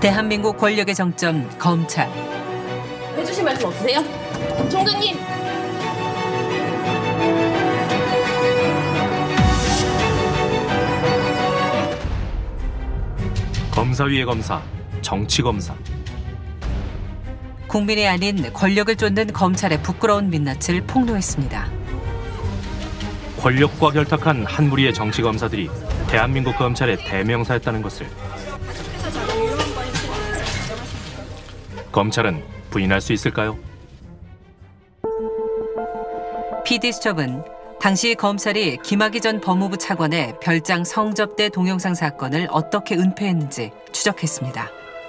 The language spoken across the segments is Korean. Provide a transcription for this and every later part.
대한민국 권력의 정점 검찰. 해주실 말씀 없으세요? 총장님. 검사 위의 검사, 정치검사. 국민이 아닌 권력을 쫓는 검찰의 부끄러운 민낯을 폭로했습니다. 권력과 결탁한 한 무리의 정치검사들이 대한민국 검찰의 대명사였다는 것을 검찰은 부인할 수 있을까요? PD수첩은 당시 검찰이 김학의 전 법무부 차관의 별장 성접대 동영상 사건을 어떻게 은폐했는지 추적했습니다.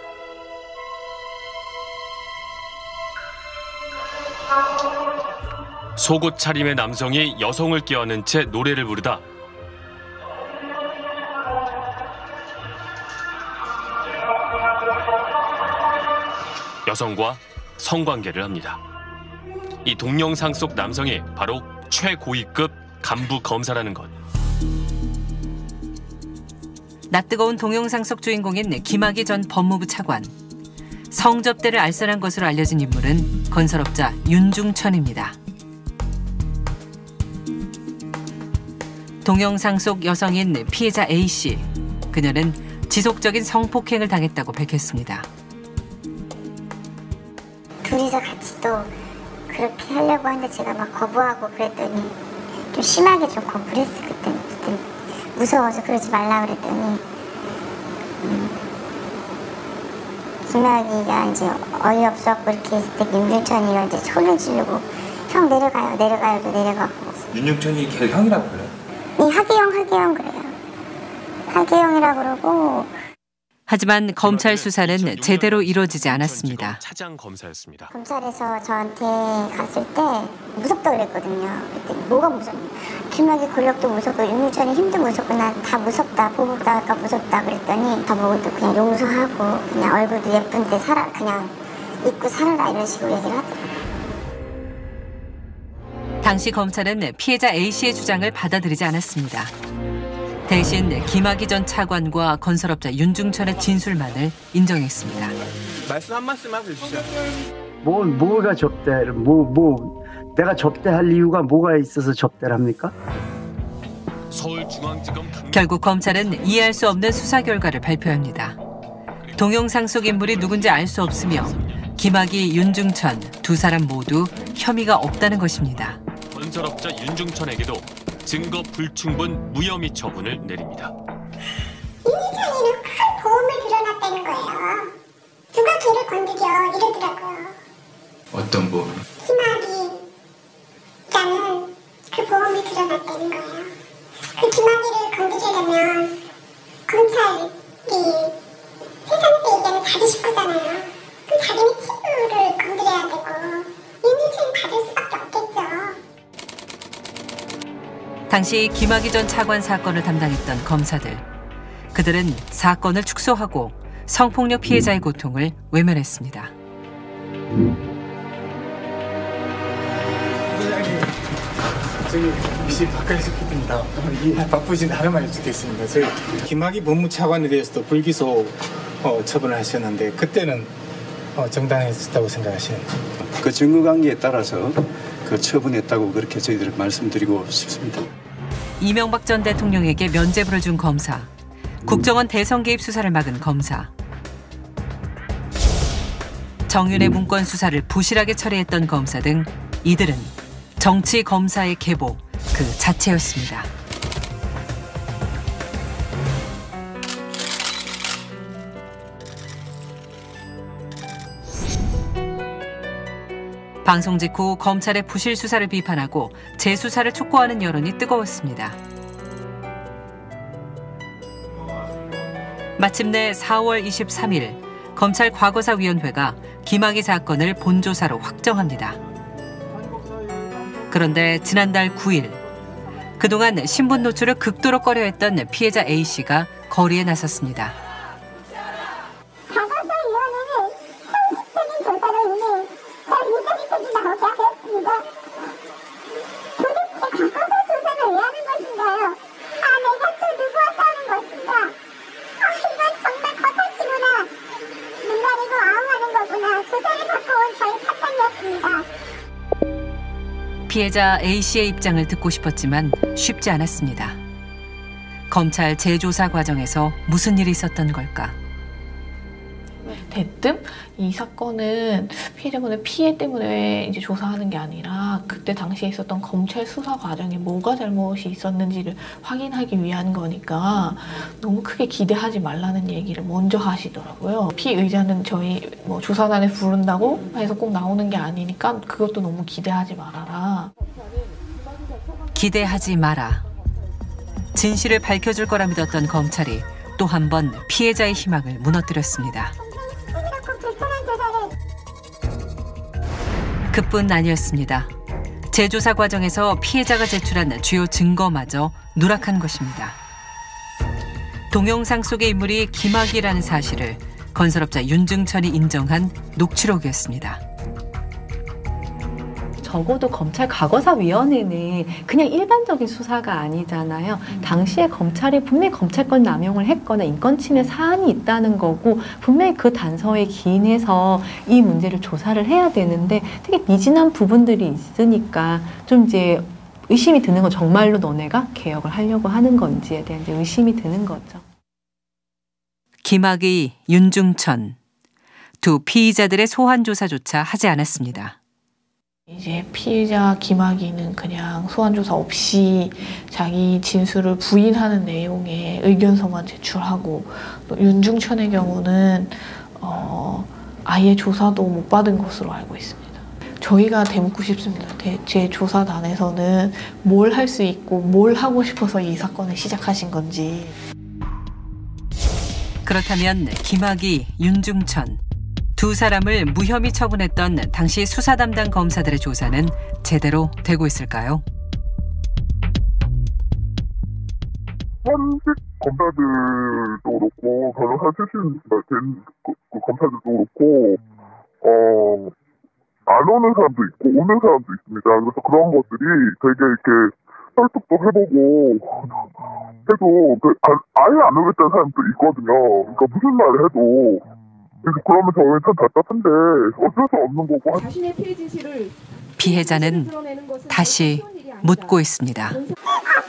속옷 차림의 남성이 여성을 껴안은 채 노래를 부르다 여성과 성관계를 합니다. 이 동영상 속 남성이 바로 최고위급 간부 검사라는 것. 낯뜨거운 동영상 속 주인공인 김학의 전 법무부 차관. 성접대를 알선한 것으로 알려진 인물은 건설업자 윤중천입니다. 동영상 속 여성인 피해자 A씨. 그녀는 지속적인 성폭행을 당했다고 밝혔습니다. 둘이서 같이 또 그렇게 하려고 하는데 제가 막 거부하고 그랬더니 좀 심하게 좀 거부를 했어. 그때 무서워서 그러지 말라 그랬더니 김학의가 이제 어이없어갖고 이렇게 했을 때 윤중천이가 이제 손을 지르고 형 내려가요 또 내려가고. 윤중천이 걔 형이라고 그래요? 네, 하기영 그래요. 하기영이라고 그러고. 하지만 검찰 수사는 제대로 이루어지지 않았습니다. 차장 검사였습니다. 검찰에서 저한테 갔을 때 무섭다고 그랬거든요. 그랬더니 뭐가 무섭냐. 김학의 권력도 무섭고 윤중천의 힘도 무섭고 난 다 무섭다. 보복당할까 무섭다 그랬더니 저보고 또 그냥 용서하고 그냥 얼굴도 예쁜데 그냥 잊고 살아라 이런 식으로 얘기를 하더라고요. 당시 검찰은 피해자 A씨의 주장을 받아들이지 않았습니다. 대신 김학의 전 차관과 건설업자 윤중천의 진술만을 인정했습니다. 말씀 한 말씀 해주시죠. 뭐가 접대를 내가 접대할 이유가 뭐가 있어서 접대를 합니까? 서울중앙지검 결국 검찰은 이해할 수 없는 수사 결과를 발표합니다. 동영상 속 인물이 누군지 알 수 없으며 김학의, 윤중천 두 사람 모두 혐의가 없다는 것입니다. 건설업자 윤중천에게도 증거 불충분 무혐의 처분을 내립니다. 윤중천이는 큰 보험을 들여놨다는 거예요. 누가 걔를 건드려 이러더라고요. 어떤 보험? 김학의라는 그 보험을 들여놨다는 거예요. 그 김학의를 건드리려면 검찰이 세상에서 얘기하는 자기 식구잖아요. 그럼 자기네 친구를 건드려야 되고 윤중천이 받을 수밖에 없겠죠. 당시 김학의 전 차관 사건을 담당했던 검사들. 그들은 사건을 축소하고 성폭력 피해자의 고통을 외면했습니다. 부장님, 저기 미실 박갈식 PD입니다. 바쁘신 하루만 여쭙겠습니다. 저희 김학의 법무차관에 대해서도 불기소 처분을 하셨는데 그때는 정당했다고 생각하시는지? 그 증거관계에 따라서 그 처분했다고 그렇게 저희들 말씀드리고 싶습니다. 이명박 전 대통령에게 면죄부를 준 검사. 국정원 대선 개입 수사를 막은 검사. 정윤의 문건 수사를 부실하게 처리했던 검사 등 이들은 정치 검사의 계보 그 자체였습니다. 방송 직후 검찰의 부실 수사를 비판하고 재수사를 촉구하는 여론이 뜨거웠습니다. 마침내 4월 23일 검찰 과거사위원회가 김학의 사건을 본조사로 확정합니다. 그런데 지난달 9일 그동안 신분 노출을 극도로 꺼려했던 피해자 A씨가 거리에 나섰습니다. 피해자 A씨의 입장을 듣고 싶었지만 쉽지 않았습니다. 검찰 재조사 과정에서 무슨 일이 있었던 걸까? 대뜸 이 사건은 피해자분의 피해 때문에 이제 조사하는 게 아니라 그때 당시에 있었던 검찰 수사 과정에 뭐가 잘못이 있었는지를 확인하기 위한 거니까 너무 크게 기대하지 말라는 얘기를 먼저 하시더라고요. 피의자는 저희 뭐 조사단에 부른다고 해서 꼭 나오는 게 아니니까 그것도 너무 기대하지 말아라. 기대하지 마라. 진실을 밝혀줄 거라 믿었던 검찰이 또 한 번 피해자의 희망을 무너뜨렸습니다. 그뿐 아니었습니다. 재조사 과정에서 피해자가 제출한 주요 증거마저 누락한 것입니다. 동영상 속의 인물이 김학이라는 사실을 건설업자 윤중천이 인정한 녹취록이었습니다. 적어도 검찰 과거사위원회는 그냥 일반적인 수사가 아니잖아요. 당시에 검찰이 분명히 검찰권 남용을 했거나 인권 침해 사안이 있다는 거고 분명히 그 단서에 기인해서 이 문제를 조사를 해야 되는데 되게 미진한 부분들이 있으니까 좀 이제 의심이 드는 건 정말로 너네가 개혁을 하려고 하는 건지에 대한 이제 의심이 드는 거죠. 김학의, 윤중천 두 피의자들의 소환 조사조차 하지 않았습니다. 이제 피해자 김학의는 그냥 소환조사 없이 자기 진술을 부인하는 내용의 의견서만 제출하고 또 윤중천의 경우는 아예 조사도 못 받은 것으로 알고 있습니다. 저희가 되묻고 싶습니다. 제 조사단에서는 뭘 할 수 있고 뭘 하고 싶어서 이 사건을 시작하신 건지. 그렇다면 김학의, 윤중천 두 사람을 무혐의 처분했던 당시 수사 담당 검사들의 조사는 제대로 되고 있을까요? 현직 검사들도 그렇고 변호사 출신 된 그 검사들도 그렇고 안 오는 사람도 있고 오는 사람도 있습니다. 그래서 그런 것들이 되게 이렇게 설득도 해보고 해도 아예 안 오겠다는 사람도 있거든요. 그러니까 무슨 말을 해도 그래서 그러면 저희는 참 답답한데 어쩔 수 없는 거고. 피해자는 다시 묻고 있습니다.